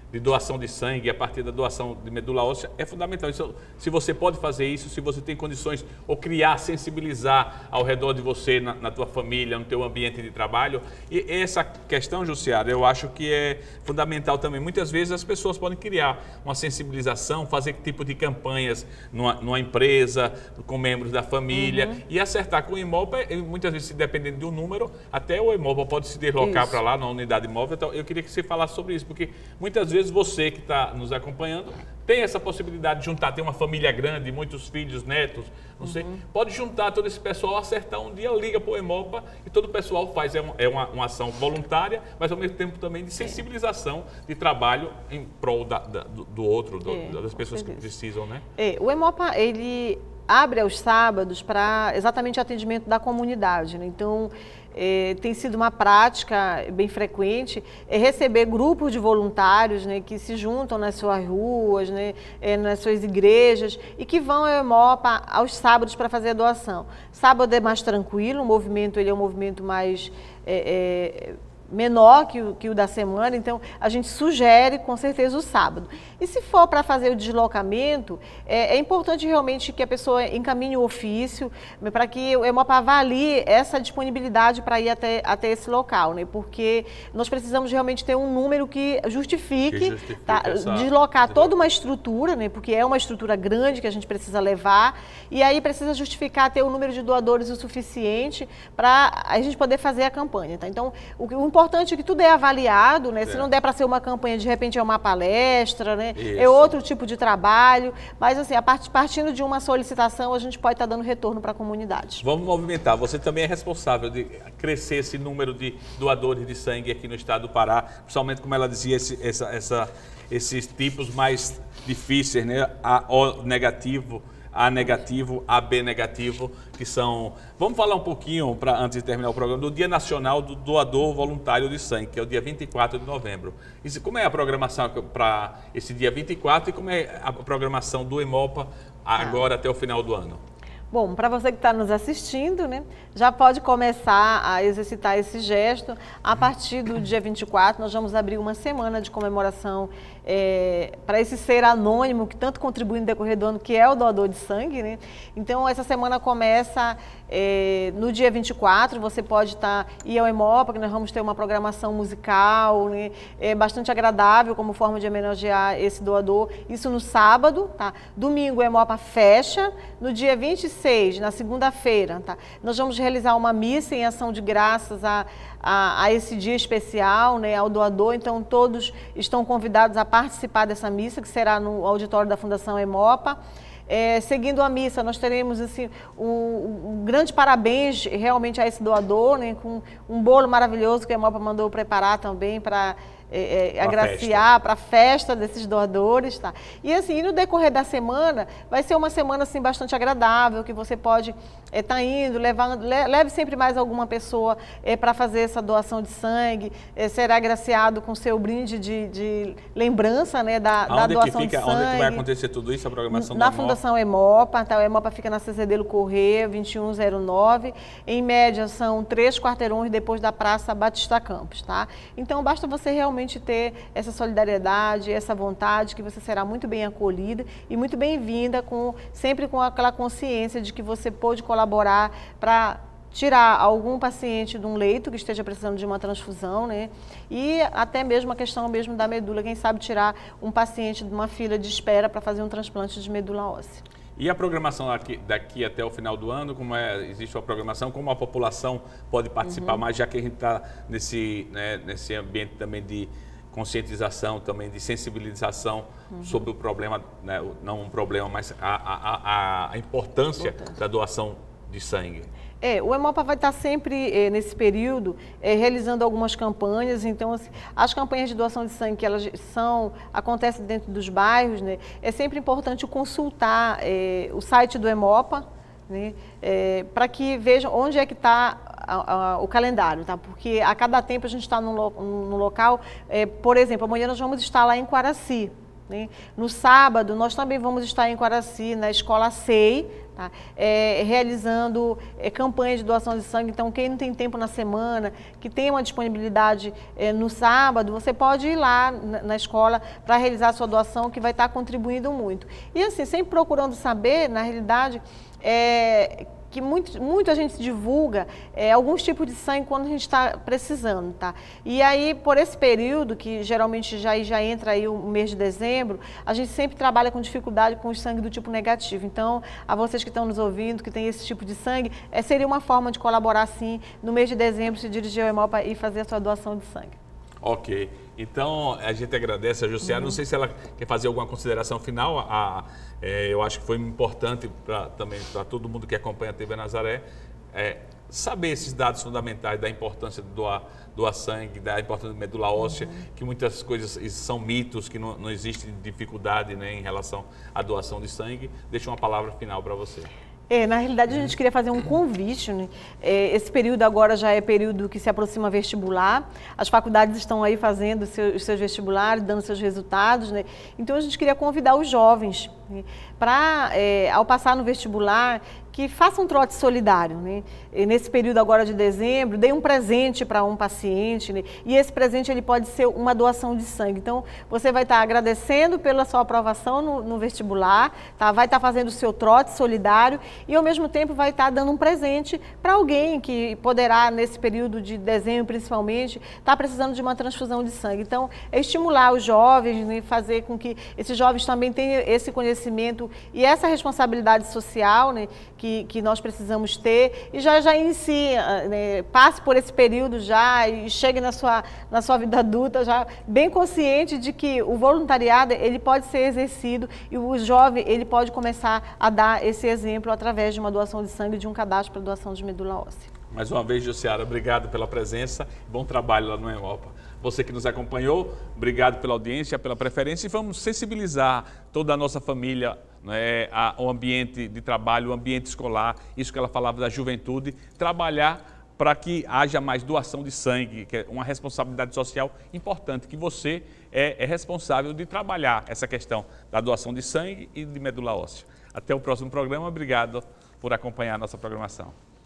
de doação de sangue, a partir da doação de medula óssea, é fundamental. Então, se você pode fazer isso, se você tem condições, ou criar, sensibilizar ao redor de você, na, na tua família, no teu ambiente de trabalho. E essa questão, Jussiara, eu acho que é fundamental também. Muitas vezes as pessoas podem criar uma sensibilização, fazer tipo de campanhas numa, numa empresa, com membros da família, uhum. e acertar com o Hemopa, muitas vezes, dependendo do número, até o Hemopa pode se deslocar para lá, na unidade móvel. Então, eu queria que você falasse sobre isso, porque muitas vezes Às vezes você que está nos acompanhando tem essa possibilidade de juntar, tem uma família grande, muitos filhos, netos, não uhum. sei, pode juntar todo esse pessoal, acertar um dia, liga para o Hemopa e todo o pessoal faz, é, um, é uma, uma ação voluntária, mas ao mesmo tempo também de sensibilização, de trabalho em prol da, da, do, do outro, do, é, das pessoas que precisam, né? É, o Hemopa, ele abre aos sábados para exatamente atendimento da comunidade, né? Então, É, tem sido uma prática bem frequente é receber grupos de voluntários, né, que se juntam nas suas ruas, né, é, nas suas igrejas e que vão ao Hemopa aos sábados para fazer a doação. Sábado é mais tranquilo, o movimento ele é um movimento mais é, é, menor que o, que o da semana, então a gente sugere com certeza o sábado. E se for para fazer o deslocamento, é, é importante realmente que a pessoa encaminhe o ofício para que o Hemopa avalie essa disponibilidade para ir até, até esse local, né? Porque nós precisamos realmente ter um número que justifique, que justifique tá, essa... deslocar toda uma estrutura, né? Porque é uma estrutura grande que a gente precisa levar e aí precisa justificar ter o número de doadores o suficiente para a gente poder fazer a campanha, tá? Então, o, o importante é que tudo é avaliado, né? É. Se não der para ser uma campanha, de repente é uma palestra, né? Isso. É outro tipo de trabalho, mas assim, a part, partindo de uma solicitação, a gente pode estar dando retorno para a comunidade. Vamos movimentar. Você também é responsável de crescer esse número de doadores de sangue aqui no estado do Pará, principalmente, como ela dizia, esse, essa, essa, esses tipos mais difíceis, né? A O negativo, A negativo, A B negativo, que são... Vamos falar um pouquinho, pra, antes de terminar o programa, do Dia Nacional do Doador Voluntário de Sangue, que é o dia vinte e quatro de novembro. E como é a programação para esse dia vinte e quatro e como é a programação do Hemopa agora ah. até o final do ano? Bom, para você que está nos assistindo, né, já pode começar a exercitar esse gesto. A partir do dia vinte e quatro, nós vamos abrir uma semana de comemoração é, para esse ser anônimo que tanto contribui no decorrer do ano, que é o doador de sangue, né? Então, essa semana começa é, no dia vinte e quatro, você pode estar tá, ir ao Hemopa, que nós vamos ter uma programação musical, né, é, bastante agradável como forma de homenagear esse doador. Isso no sábado, tá? Domingo o Hemopa fecha, no dia vinte e seis, na segunda-feira, tá? Nós vamos realizar uma missa em ação de graças a, a, a esse dia especial, né, ao doador, então todos estão convidados a participar dessa missa, que será no auditório da Fundação Hemopa. É, seguindo a missa, nós teremos assim, um, um grande parabéns realmente a esse doador, né, com um bolo maravilhoso que a Hemopa mandou preparar também para É, é, agraciar para a festa desses doadores, tá? E assim, no decorrer da semana, vai ser uma semana assim bastante agradável, que você pode estar é, tá indo, levar, le, leve sempre mais alguma pessoa é, para fazer essa doação de sangue, é, será agraciado com seu brinde de, de lembrança, né, da, da doação que fica, de sangue. Onde que vai acontecer tudo isso, a programação na da Fundação Hemopa, tá? O Hemopa fica na Cezedelo Corrêa, vinte e um zero nove, em média são três quarteirões depois da Praça Batista Campos, tá? Então basta você realmente ter essa solidariedade, essa vontade, que você será muito bem acolhida e muito bem-vinda, com, sempre com aquela consciência de que você pode colaborar para tirar algum paciente de um leito que esteja precisando de uma transfusão, né? E até mesmo a questão mesmo da medula, quem sabe tirar um paciente de uma fila de espera para fazer um transplante de medula óssea. E a programação aqui, daqui até o final do ano, como é, existe uma programação, como a população pode participar uhum. mais, já que a gente está nesse, né, nesse ambiente também de conscientização, também de sensibilização uhum. sobre o problema, né, não um problema, mas a, a, a importância Importante. da doação de sangue. É, o Hemopa vai estar sempre, é, nesse período, é, realizando algumas campanhas. Então, assim, as campanhas de doação de sangue que elas são, acontecem dentro dos bairros, né, é sempre importante consultar é, o site do Hemopa, né, é, para que vejam onde é que está o calendário, tá? Porque a cada tempo a gente está num, num local, é, por exemplo, amanhã nós vamos estar lá em Quaraci, né? No sábado nós também vamos estar em Quaraci, na Escola S E I, Tá? É, realizando é, campanhas de doação de sangue. Então, quem não tem tempo na semana, que tem uma disponibilidade é, no sábado, você pode ir lá na, na escola para realizar a sua doação, que vai estar contribuindo muito. E assim, sempre procurando saber, na realidade, é, que muito, muito a gente divulga é, alguns tipos de sangue quando a gente está precisando, tá? E aí, por esse período, que geralmente já, já entra aí o mês de dezembro, a gente sempre trabalha com dificuldade com o sangue do tipo negativo. Então, a vocês que estão nos ouvindo, que tem esse tipo de sangue, é, seria uma forma de colaborar, sim, no mês de dezembro, se dirigir ao Hemopa e fazer a sua doação de sangue. Ok. Então, a gente agradece a Jussiara. Uhum. Não sei se ela quer fazer alguma consideração final. A, é, eu acho que foi importante pra, também para todo mundo que acompanha a T V Nazaré é, saber esses dados fundamentais da importância de doar, doar sangue, da importância da medula óssea, uhum. que muitas coisas são mitos, que não, não existe dificuldade, né, em relação à doação de sangue. Deixa uma palavra final para você. É, na realidade, a gente queria fazer um convite, né? É, esse período agora já é período que se aproxima vestibular, as faculdades estão aí fazendo seu, os seus vestibulares, dando seus resultados, né? Então a gente queria convidar os jovens, né, para, é, ao passar no vestibular, que façam um trote solidário, né? E nesse período agora de dezembro, dê um presente para um paciente, né? E esse presente ele pode ser uma doação de sangue. Então, você vai estar agradecendo pela sua aprovação no, no vestibular, tá? Vai estar fazendo o seu trote solidário e, ao mesmo tempo, vai estar dando um presente para alguém que poderá, nesse período de dezembro, principalmente, estar precisando de uma transfusão de sangue. Então, é estimular os jovens, né? Fazer com que esses jovens também tenham esse conhecimento e essa responsabilidade social, né? Que, que nós precisamos ter, e já, já inicie, né, passe por esse período já e chegue na sua, na sua vida adulta já bem consciente de que o voluntariado ele pode ser exercido e o jovem ele pode começar a dar esse exemplo através de uma doação de sangue, de um cadastro para doação de medula óssea. Mais uma vez, Jussiara, obrigado pela presença, bom trabalho lá no Hemopa. Você que nos acompanhou, obrigado pela audiência, pela preferência, e vamos sensibilizar toda a nossa família, né, a, o ambiente de trabalho, o ambiente escolar, isso que ela falava da juventude, trabalhar para que haja mais doação de sangue, que é uma responsabilidade social importante, que você é, é responsável de trabalhar essa questão da doação de sangue e de medula óssea. Até o próximo programa, obrigado por acompanhar a nossa programação.